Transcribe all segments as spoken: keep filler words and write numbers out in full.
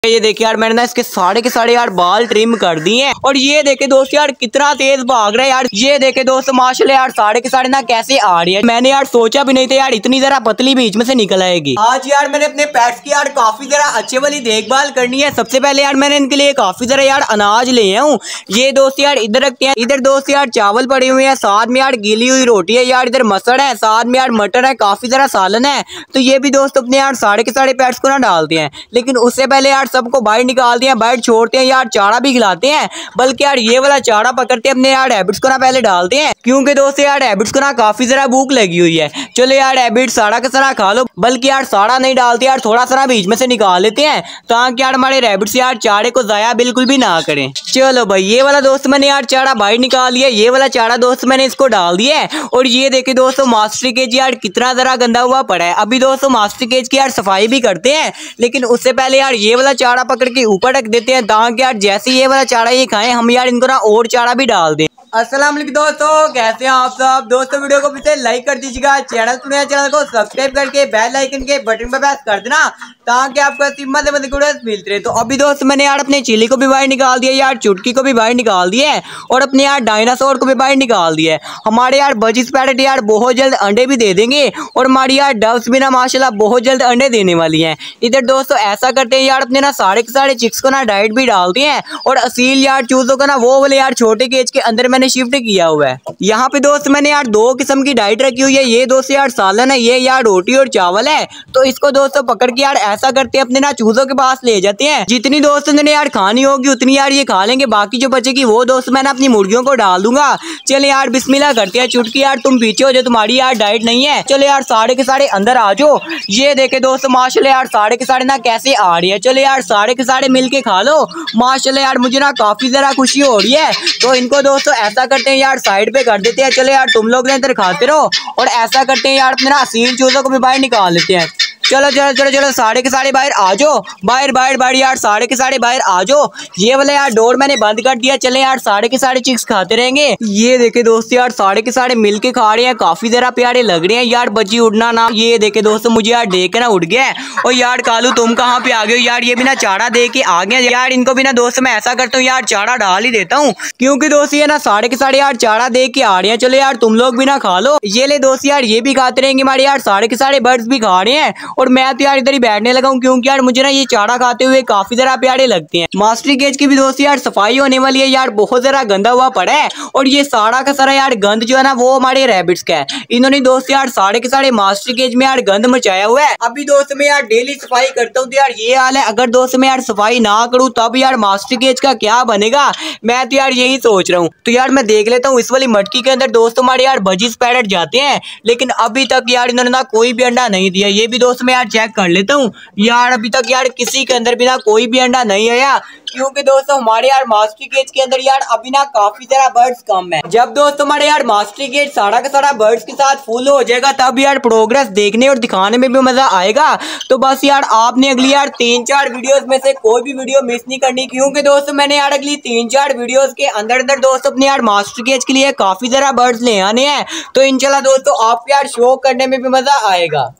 ये देखिए यार मैंने ना इसके साढ़े के साढ़े यार बाल ट्रिम कर दिए हैं। और ये देखे दोस्त यार कितना तेज भाग रहा है यार। ये देखे दोस्त माशाल्लाह यार साढ़े के साढ़े ना कैसे आ रही है। मैंने यार सोचा भी नहीं था यार इतनी जरा पतली बीच में से निकल आएगी। आज यार मैंने अपने पेट्स की यार काफी जरा अच्छे वाली देखभाल करनी है। सबसे पहले यार मैंने इनके लिए काफी जरा यार अनाज ले आऊँ। ये दोस्त यार इधर रखते हैं। इधर दोस्त यार चावल पड़े हुए हैं, साथ में यार गीली हुई रोटी है यार, इधर मसड़ है, साथ में यार मटर है, काफी जरा सालन है। तो ये भी दोस्त अपने यार साढ़े के साढ़े पेट्स को ना डालते हैं। लेकिन उससे पहले यार सबको बाहर निकाल हैं, बाहर छोड़ते हैं यार, चारा भी खिलाते हैं। बल्कि यार ये वाला चारा पकड़ते हैं अपने यार रैबिट्स को ना पहले डालते हैं, क्योंकि दोस्त यार रैबिट्स को ना काफी जरा भूख लगी हुई है। चलो यार रैबिट सारा का सारा खा लो। बल्कि यार सारा नहीं डालते यार, थोड़ा सा बीच में से निकाल लेते हैं ताकि यार हमारे रैबिट्स यार चारे को जाया बिल्कुल भी ना करें। चलो भाई ये वाला दोस्त मैंने यार चारा बाहर निकाल लिया। ये वाला चारा दोस्त मैंने इसको डाल दिया है। और ये देखे दोस्तों मास्टर केज यार कितना जरा गंदा हुआ पड़ा है। अभी दोस्तों मास्टर केज की यार सफाई भी करते हैं, लेकिन उससे पहले यार ये वाला चारा पकड़ के ऊपर रख देते हैं ताकि यार जैसे ये वाला चारा ये खाएं हम यार इनको ना और चारा भी डाल दें। अस्सलाम वालेकुम दोस्तों, कैसे हैं आप सब दोस्तों। वीडियो को फिर से लाइक कर दीजिएगा, चैनल पर चैनल को सब्सक्राइब करके बेल आइकन के बटन पर प्रेस कर देना ताकि आपको सिम्मा से मिलते रहे। तो अभी दोस्त मैंने यार अपने चिली को भी बाहर निकाल दिया यार, चुटकी को भी बाहर निकाल दिया है और अपने यार डायनासोर को भी बाहर निकाल दिया है। हमारे यार बजिस पैरेट यार बहुत जल्द अंडे भी दे देंगे और हमारी यार डव्स भी ना माशाल्लाह बहुत जल्द अंडे देने वाली हैं। इधर दोस्तों ऐसा करते हैं यार अपने ना साढ़े के साढ़े चिक्स को ना डाइट भी डालते हैं और असील यार चूजों को ना वो वाले यार छोटे केज के अंदर मैंने शिफ्ट किया हुआ है। यहाँ पे दोस्त मैंने यार दो किस्म की डाइट रखी हुई है। ये दोस्त यार सालन है, ये यार रोटी और चावल है। तो इसको दोस्तों पकड़ के यार ऐसा करते हैं अपने ना चूजों के पास ले जाते हैं। जितनी दोस्तों ने यार खानी होगी उतनी यार ये खा लेंगे, बाकी जो बचेगी वो दोस्त मैं अपनी मुर्गियों को डाल दूंगा। चले यार बिस्मिल्लाह करते हैं। चुटकी यार तुम पीछे हो जो तुम्हारी यार डाइट नहीं है। चलो यार साढ़े के साढ़े अंदर आ जाओ। ये देखे दोस्त माशाल्लाह यार साढ़े के साढ़े ना कैसे आ रही है। चलो यार साढ़े के साढ़े मिलके खा लो। माशाल्लाह यार मुझे ना काफी जरा खुशी हो रही है। तो इनको दोस्तों ऐसा करते हैं यार साइड पे कर देते हैं। चलो यार तुम लोग इधर खाते रहो और ऐसा करते हैं यार अपने ना असील चूजों को भी बाहर निकाल लेते हैं। चलो चलो चलो चलो साढ़े के साढ़े बाहर आ जाओ, बाहर बाहर बाहर यार साढ़े के साढ़े बाहर आ जाओ। ये वाला यार डोर मैंने बंद कर दिया। चले यार साढ़े के साढ़े चिक्स खाते रहेंगे। ये देखे दोस्त यार साढ़े के साढ़े मिलके खा रहे हैं, काफी जरा प्यारे लग रहे हैं यार। बच्ची उड़ना ना, ये देखे दोस्तों मुझे यार देख के ना उड़ गया है। और यार कालू तुम कहाँ पे आ गए हो यार, ये भी ना चारा दे के आ गया यार। इनको भी ना दोस्त मैं ऐसा करता हूँ यार चारा डाल ही देता हूँ, क्योंकि दोस्त ये ना साढ़े के साढ़े यार चारा दे के आ रहे हैं। चलो यार तुम लोग भी ना खा लो। ये ले दोस्त यार ये भी खाते रहेंगे, हमारे यार साढ़े के साढ़े बर्ड्स भी खा रहे हैं। और मैं तो यार इधर बैठने लगा हूँ, क्योंकि यार मुझे ना ये चारा खाते हुए काफी जरा प्यारे लगते हैं। मास्टर केज की भी दोस्त यार सफाई होने वाली है यार, बहुत जरा गंदा हुआ पड़ा है। और ये सारा का सारा यार गंद जो है ना वो हमारे रैबिट्स का है। इन्होंने दोस्त यार साढ़े के साढ़े मास्टर केज में यार गंद मचाया हुआ है। अभी दोस्त मैं यार डेली सफाई करता हूँ तो यार ये हाल है। अगर दोस्त मैं यार सफाई ना करूँ तब यार मास्टर केज का क्या बनेगा, मैं तो यार यही सोच रहा हूँ। तो यार मैं देख लेता हूँ इस वाली मटकी के अंदर दोस्त हमारे यार बजिस पैरेट जाते हैं, लेकिन अभी तक यार इन्होंने ना कोई भी अंडा नहीं दिया। ये भी दोस्त मैं यार चेक कर लेता हूँ। यार अभी तक यार किसी के अंदर भी ना कोई भी अंडा नहीं आया, क्योंकि दोस्तों हमारे यार मास्टर केज के अंदर यार अभी ना काफी जरा बर्ड्स कम है। जब दोस्तों हमारे यार मास्टर केज सारा का सारा बर्ड्स के साथ फुल हो जाएगा तब यार प्रोग्रेस देखने और दिखाने में भी मजा आएगा। तो बस यार आपने अगली यार तीन चार वीडियोस में से कोई भी वीडियो मिस नहीं करनी, क्योंकि दोस्तों मैंने यार अगली तीन चार वीडियोस के अंदर अंदर दोस्तों अपने यार मास्टर केज के लिए काफी जरा बर्ड्स ले आने हैं। तो इंशाल्लाह दोस्तों आपको यार शो करने में भी मजा आएगा।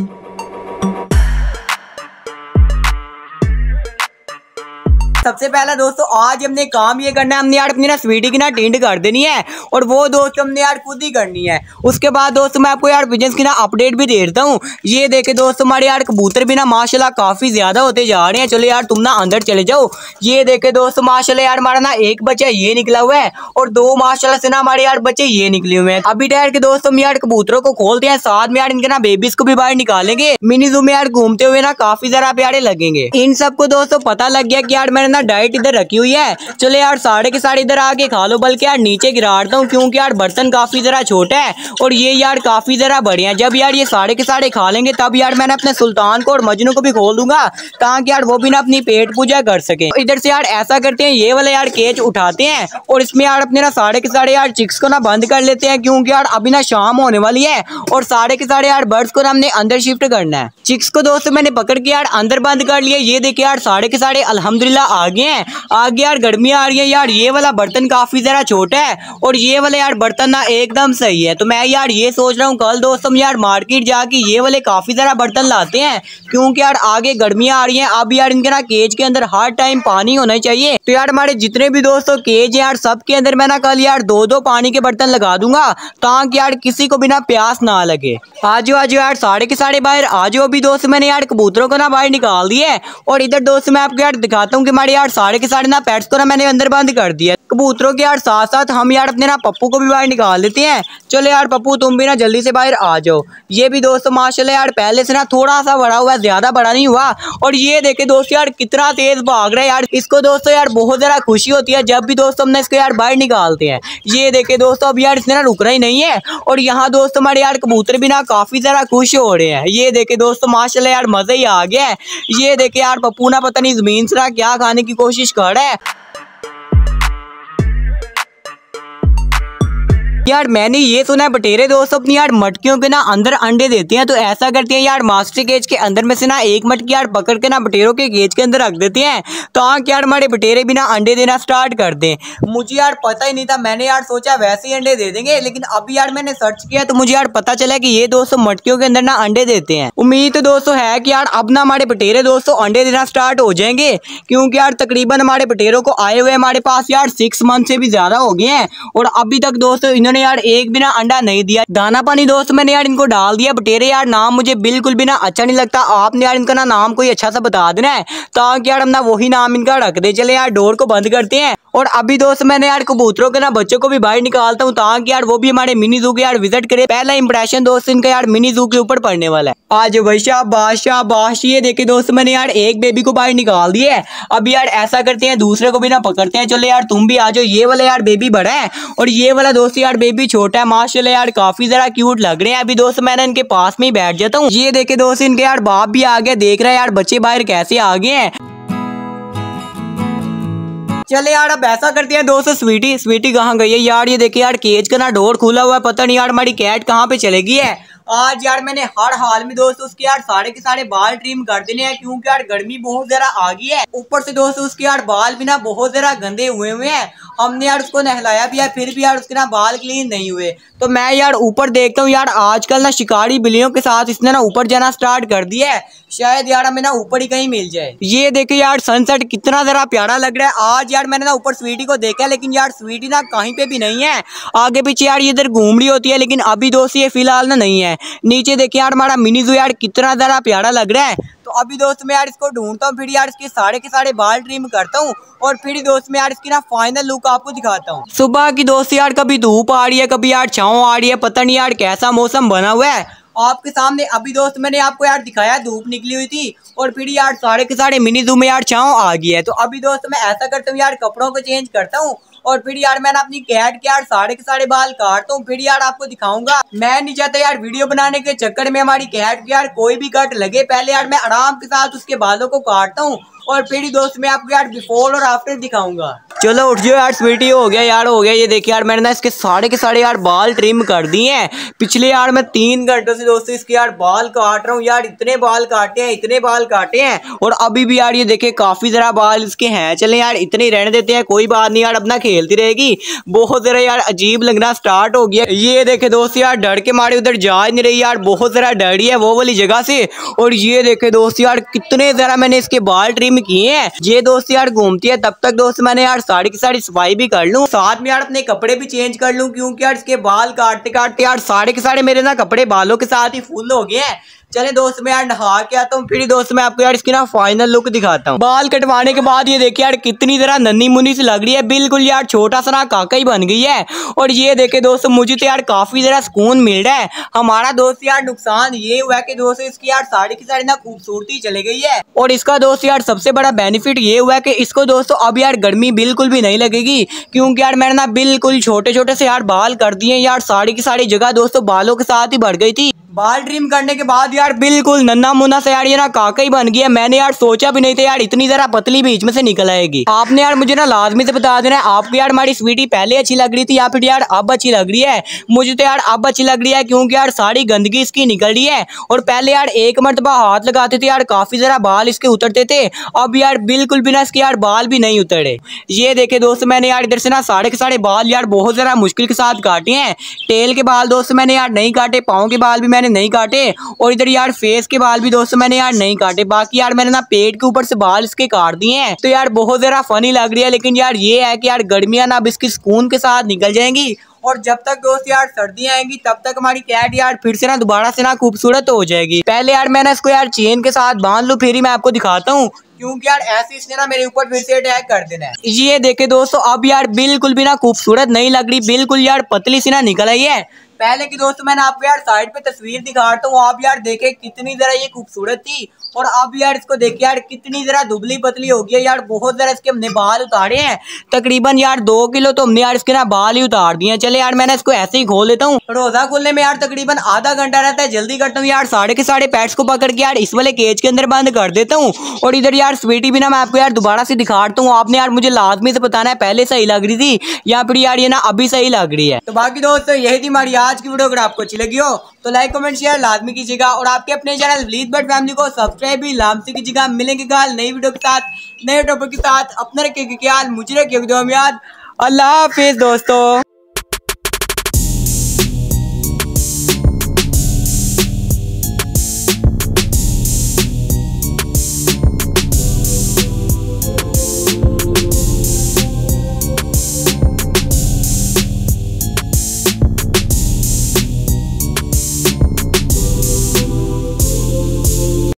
सबसे पहला दोस्तों आज हमने काम ये करना है, हमने यार अपनी ना स्वीटी की ना टिंड कर देनी है और वो दोस्तों हमने यार खुद ही करनी है। उसके बाद दोस्तों मैं आपको यार बिजनेस की ना अपडेट भी दे देता हूँ। ये देखे दोस्तों हमारे यार कबूतर भी ना माशाल्लाह काफी ज्यादा होते जा रहे हैं। चलो यार तुम ना अंदर चले जाओ। ये देखे दोस्तों माशाल्लाह यार हमारा ना एक बच्चा ये निकला हुआ है और दो माशाल्लाह से ना हमारे यार बच्चे ये निकले हुए हैं। अभी ठहर के दोस्तों हम यार कबूतरों को खोलते हैं, साथ में यार इनके ना बेबीज को भी बाहर निकालेंगे। मिनी जू में यार घूमते हुए ना काफी जरा प्यारे लगेंगे। इन सबको दोस्तों पता लग गया कि यार मैंने ना डाइट इधर रखी हुई है। चलो यार साढ़े के साढ़े इधर आके खा लो, बल्कि यार नीचे गिराता हूँ क्योंकि यार बर्तन काफी जरा छोटा है और ये यार काफी जरा बड़े हैं। जब यार ये साढ़े के साढ़े खा लेंगे तब यार मैंने अपने सुल्तान को और मजनू को भी खोल दूंगा ताकि यार वो भी ना अपनी पेट पूजा कर सके। इधर से यार ऐसा करते हैं ये वाला यार केज उठाते हैं और इसमें यार अपने ना साढ़े के साढ़े यार चिक्स को ना बंद कर लेते हैं, क्योंकि यार अभी ना शाम होने वाली है और साढ़े के साढ़े यार बर्ड्स को ना हमने अंदर शिफ्ट करना है। चिक्स को दोस्तों मैंने पकड़ के यार अंदर बंद कर लिया। ये देखिए यार साढ़े के साढ़े अल्हम्दुलिल्लाह आ आ गए हैं। आगे यार गर्मियाँ आ रही है यार, ये वाला बर्तन काफी जरा छोटा है और ये वाला यार बर्तन ना एकदम सही है। तो मैं यार ये सोच रहा हूँ कल दोस्तों हम यार मार्केट जाके ये वाले काफी जरा बर्तन लाते हैं, क्योंकि यार आगे गर्मियाँ आ रही हैं। अब यार इनके ना केज के अंदर हर टाइम पानी होना चाहिए। तो यार हमारे जितने भी दोस्तों केज है यार सबके अंदर मैं ना कल यार दो दो पानी के बर्तन लगा दूंगा, ताकि यार किसी को बिना प्यास ना लगे। आज आज यार साढ़े के साढ़े बाहर आज अभी दोस्त मैंने यार कबूतरों को ना बाहर निकाल दिया है। और इधर दोस्त मैं आपको यार दिखाता हूँ कि हमारे यार साढ़े के साढ़े ना पेट्स को ना मैंने अंदर बंद कर दिया। कबूतरों के यार साथ साथ हम यार अपने ना पप्पू को भी बाहर निकाल लेते हैं। चलो यार पप्पू तुम भी ना जल्दी से बाहर आ जाओ। ये भी दोस्तों माशाल्लाह यार पहले से ना थोड़ा सा बड़ा हुआ है, ज्यादा बड़ा नहीं हुआ। और ये देखे दोस्त यार कितना तेज भाग रहा है यार। इसको दोस्तों यार बहुत ज्यादा खुशी होती है जब भी दोस्तों हमने इसको यार बाहर निकालते हैं। ये देखे दोस्तों अब यार इसने ना रुकना ही नहीं है। और यहाँ दोस्तों हमारे यार कबूतर भी ना काफी ज्यादा खुश हो रहे हैं। ये देखे दोस्तों माशाल्लाह यार मजा ही आ गया है। ये देखे यार पप्पू ना पता नहीं जमीन से ना क्या खाने की कोशिश कर रहा है। यार मैंने ये सुना है बटेरे दोस्तों अपनी यार मटकियों के ना अंदर अंडे देते हैं। तो ऐसा करते हैं यार मास्टर केज के अंदर में से ना एक मटकी यार पकड़ के ना बटेरों के केज के अंदर रख देते हैं, ताकि यार हमारे बटेरे भी ना अंडे देना स्टार्ट कर दें। मुझे यार पता ही नहीं था, मैंने यार सोचा वैसे ही अंडे दे देंगे, लेकिन अभी यार मैंने सर्च किया तो मुझे यार पता चला कि ये दोस्तों मटकियों के अंदर ना अंडे देते हैं। उम्मीद तो दोस्तों है कि यार अब ना हमारे बटेरे दोस्तों अंडे देना स्टार्ट हो जाएंगे, क्योंकि यार तकरीबन हमारे बटेरों को आए हुए हमारे पास यार सिक्स मंथ से भी ज्यादा हो गए हैं। और अभी तक दोस्तों इन्होंने यार एक बिना अंडा नहीं दिया। दाना पानी दोस्त मैंने यार इनको डाल दिया। बटेरे यार नाम मुझे बिल्कुल भी ना अच्छा नहीं लगता। आपने यार इनका ना नाम कोई अच्छा सा बता देना है, ताकि यार हम ना वही नाम इनका रख दे। चले यार डोर को बंद करते हैं। और अभी दोस्त मैंने यार कबूतरों के ना बच्चों को भी बाहर निकालता हूँ, ताकि यार वो भी हमारे मिनी जू के यार विजिट करे। पहला इंप्रेशन दोस्त इनका यार मिनी जू के ऊपर पड़ने वाला है। आज वैशा बादशाह बाश ये देखे दोस्त मैंने यार एक बेबी को बाहर निकाल दिया है। अब यार ऐसा करते हैं दूसरे को भी ना पकड़ते हैं। चलो यार तुम भी आ जाओ। ये वाला यार बेबी बड़ा है और ये वाला दोस्त यार बेबी छोटा है। माशाल्लाह यार काफी जरा क्यूट लग रहे हैं। अभी दोस्त मैंने इनके पास में ही बैठ जाता हूँ। ये देखे दोस्त इनके यार बाप भी आ गया, देख रहा है यार बच्चे बाहर कैसे आ गए हैं। चले यार अब ऐसा करते हैं दोस्त, स्वीटी स्वीटी कहाँ गई है यार। ये देखिए यार केज का ना डोर खुला हुआ है, पता नहीं यार हमारी कैट कहाँ पे चलेगी है। आज यार मैंने हर हाल में दोस्त उसके यार सारे के सारे बाल ट्रिम कर देने हैं, क्योंकि यार गर्मी बहुत जरा आ गई है। ऊपर से दोस्त उसके यार बाल भी ना बहुत जरा गंदे हुए हुए हैं। हमने यार उसको नहलाया भी है, फिर भी यार उसके ना बाल क्लीन नहीं हुए। तो मैं यार ऊपर देखता हूँ यार आजकल ना शिकारी बिल्लियों के साथ इसने ना ऊपर जाना स्टार्ट कर दिया है। शायद यार हमें ना ऊपर ही कहीं मिल जाए। ये देखिए यार सनसेट कितना जरा प्यारा लग रहा है। आज यार मैंने ना ऊपर स्वीटी को देखा, लेकिन यार स्वीटी ना कहीं पे भी नहीं है। आगे पीछे यार ये इधर घूम रही होती है, लेकिन अभी दोस्त ये फिलहाल ना नहीं है। नीचे देखिए यार हमारा मिनी जू यार कितना जरा प्यारा लग रहा है। तो अभी दोस्त मैं यार इसको ढूंढता हूँ, फिर यार इसके सारे के सारे बाल ट्रिम करता हूँ, और फिर दोस्त मैं यार इसकी ना फाइनल लुक आपको दिखाता हूँ। सुबह की दोस्त यार कभी धूप आ रही है, कभी यार छाँव आ रही है, पता नहीं यार कैसा मौसम बना हुआ है आपके सामने। अभी दोस्त मैंने आपको यार दिखाया धूप निकली हुई थी, और फिर यार सारे के सारे मिनी जू में यार छाँव आ गई है। तो अभी दोस्त मैं ऐसा करता हूँ यार कपड़ों को चेंज करता हूँ, और फिर यार मैं ना अपनी कैट के यार सारे के सारे बाल काटता हूँ, फिर यार आपको दिखाऊंगा। मैं नहीं चाहता यार वीडियो बनाने के चक्कर में हमारी कैट के यार कोई भी कट लगे। पहले यार मैं आराम के साथ उसके बालों को काटता हूँ, और फिर दोस्त मैं आपको यार बिफोर और आफ्टर दिखाऊंगा। चलो उठ जाओ यार स्वीटी, हो गया यार हो गया। ये देखिए यार मैंने ना इसके सारे के सारे यार बाल ट्रिम कर दिए हैं। पिछले यार मैं तीन घंटों से दोस्तों इसके यार बाल काट रहा हूँ। यार इतने बाल काटे हैं, इतने बाल काटे हैं, और अभी भी यार ये देखिए काफी जरा बाल इसके हैं। चले यार इतने रहने देते हैं, कोई बात नहीं यार, अपना खेलती रहेगी। बहुत जरा यार अजीब लगना स्टार्ट हो गया। ये देखे दोस्त यार डर के मारे उधर जा नहीं रही यार, बहुत जरा डरी है वो वाली जगह से। और ये देखे दोस्त यार कितने जरा मैंने इसके बाल ट्रिम किए हैं। ये दोस्त यार घूमती है, तब तक दोस्त मैंने यार साड़ी की साड़ी सफाई भी कर लूं, साथ में यार अपने कपड़े भी चेंज कर लूं, क्योंकि यार इसके बाल काटते काटते यार सारे के सारे मेरे ना कपड़े बालों के साथ ही फुल हो गए हैं। चले दोस्त मैं यार नहा के आता हूँ, फिर दोस्त मैं आपको यार इसकी ना फाइनल लुक दिखाता हूँ। बाल कटवाने के बाद ये देखिए यार कितनी जरा नन्ही मुन्नी सी लग रही है, बिल्कुल यार छोटा सा ना काका ही बन गई है। और ये देखे दोस्त मुझे तो यार काफी जरा सुकून मिल रहा है। हमारा दोस्त यार नुकसान ये हुआ कि दोस्त इसकी यार साड़ी की साड़ी ना खूबसूरती चली गई है, और इसका दोस्त यार सबसे बड़ा बेनिफिट ये हुआ कि इसको दोस्तों अब यार गर्मी बिल्कुल भी नहीं लगेगी, क्योंकि यार मैंने ना बिल्कुल छोटे छोटे से यार बाल कर दिए यार। साड़ी की साड़ी जगह दोस्तों बालों के साथ ही बढ़ गई थी। बाल ट्रिम करने के बाद यार बिल्कुल नन्ना मुन्ना से यार ये ना काका ही बन गया। मैंने यार सोचा भी नहीं था यार इतनी जरा पतली बीच में से निकल आएगी। आपने यार मुझे ना लाजमी से बता देना है आपको यार हमारी स्वीटी पहले अच्छी लग रही थी या फिर यार अब अच्छी लग रही है। मुझे तो यार अब अच्छी लग रही है क्योंकि यार सारी गंदगी इसकी निकल रही है। और पहले यार एक मरतबा हाथ लगाते थे यार काफी जरा बाल इसके उतरते थे, अब यार बिल्कुल भी ना इसके यार बाल भी नहीं उतरे। ये देखे दोस्तों मैंने यार इधर से ना साढ़े के साढ़े बाल यार बहुत जरा मुश्किल के साथ काटे हैं। टेल के बाल दोस्तों मैंने यार नहीं काटे, पाँव के बाल भी मैंने नहीं काटे और इधर यार फेस के बाल भी दोस्तों मैंने यार नहीं काटे। बाकी यार मैंने ना पेट के ऊपर से बाल इसके काट दिए हैं। तो यार बहुत जरा फनी लग रही है, लेकिन यार ये है कि यार गर्मियां ना अब इसकी सुकून के साथ निकल जाएंगी और जब तक दोस्त यार सर्दियां आएंगी तब तक हमारी कैट यार फिर से ना दोबारा से ना खूबसूरत हो जाएगी। पहले यार मैं ना इसको यार चेन के साथ बांध लूं फिर ही मैं आपको दिखाता हूँ, क्योंकि यार ऐसे इसने ना मेरे ऊपर फिर से अटैक कर देना है। ये देखे दोस्तों अब यार बिल्कुल भी ना खूबसूरत नहीं लग रही, बिल्कुल यार पतली सी ना निकल आई है। पहले की दोस्तों मैंने आपको यार साइड पे तस्वीर दिखाता हूँ, आप यार देखे कितनी जरा ये खूबसूरत थी और अब यार इसको देखिए यार कितनी जरा दुबली पतली हो गई है। यार बहुत जरा इसके हमने बाल उतारे हैं, तकरीबन यार दो किलो तो हमने यार इसके ना बाल ही उतार दिए हैं। चले यार मैंने इसको ऐसे ही खोल लेता हूँ। रोजा खोलने में यार तकरीबन आधा घंटा रहता है, जल्दी करता हूँ यार साढ़े के साढ़े पैट्स को पकड़ के यार इस वाले केज के अंदर बंद कर देता हूँ। और इधर यार स्वीटी भी ना मैं आपको यार दोबारा से दिखाता हूँ। आपने यार मुझे लाजमी से बताना है पहले सही लग रही थी या फिर यार ये ना अभी सही लग रही है। तो बाकी दोस्तों यही थी हमारी आज की वीडियो। अगर आपको अच्छी लगी हो तो लाइक कमेंट शेयर लाजमी कीजिएगा और आपके अपने चैनल ब्लीच बर्ड फैमिली को सब्सक्राइब भी लाजमी कीजिएगा। मिलेंगे कल नई वीडियो के साथ, नए टॉपिक के साथ। अपने रखिएगा ख्याल, मुझे रखिएगा दुआ में याद। अल्लाह हाफिज दोस्तों।